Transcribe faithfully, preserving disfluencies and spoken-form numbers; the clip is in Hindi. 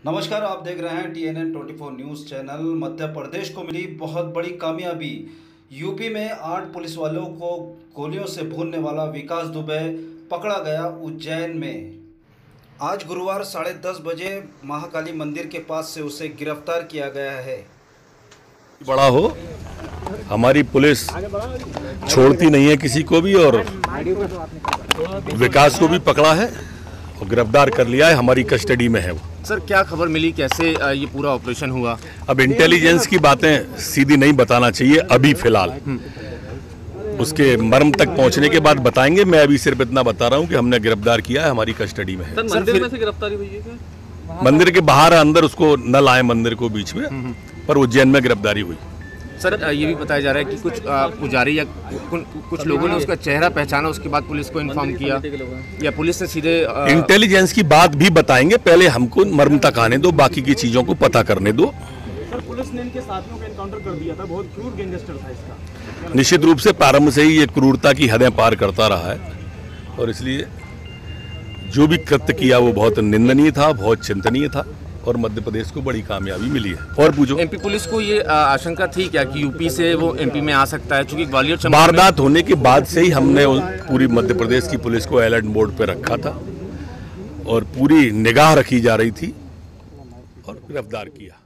नमस्कार, आप देख रहे हैं T N N twenty four news channel. Madhya Pradesh को मिली बहुत बड़ी कामयाबी। यूपी में आठ पुलिस वालों को गोलियों से भूनने वाला विकास दुबे पकड़ा गया उज्जैन में। आज गुरुवार साढ़े दस बजे महाकाली मंदिर के पास से उसे गिरफ्तार किया गया है। बड़ा हो, हमारी पुलिस छोड़ती नहीं है किसी को भी, और विकास को भी पकड़ा है और गिरफ्तार कर लिया है, हमारी कस्टडी में है वो। सर, क्या खबर मिली, कैसे ये पूरा ऑपरेशन हुआ? अब इंटेलिजेंस की बातें सीधी नहीं बताना चाहिए अभी, फिलहाल उसके मर्म तक पहुंचने के बाद बताएंगे। मैं अभी सिर्फ इतना बता रहा हूं कि हमने गिरफ्तार किया है, हमारी कस्टडी में है। सर, मंदिर में से गिरफ्तारी हुई है क्या? मंदिर के बाहर अंदर उसको न लाए मंदिर को बीच में, पर उज्जैन में गिरफ्तारी हुई। सर, ये भी बताया जा रहा है कि कुछ पुजारी या कुछ लोगों ने उसका चेहरा पहचाना, उसके बाद पुलिस को इन्फॉर्म किया, या पुलिस ने सीधे इंटेलिजेंस की बात भी बताएंगे, पहले हमको मर्म तक आने दो, बाकी की चीजों को पता करने दो। सर, पुलिस ने इनके साथियों का एनकाउंटर कर दिया था, बहुत क्रूर गैंगस्टर था इसका। निश्चित रूप से प्रारंभ से ही ये क्रूरता की हदें पार करता रहा है, और इसलिए जो भी कृत्य किया वो बहुत निंदनीय था, बहुत चिंतनीय था, और मध्य प्रदेश को बड़ी कामयाबी मिली है। और पूछो, एमपी पुलिस को ये आशंका थी क्या कि यूपी से वो एमपी में आ सकता है? क्योंकि ग्वालियर वारदात होने के बाद से ही हमने पूरी मध्य प्रदेश की पुलिस को अलर्ट मोड पे रखा था और पूरी निगाह रखी जा रही थी और गिरफ्तार किया।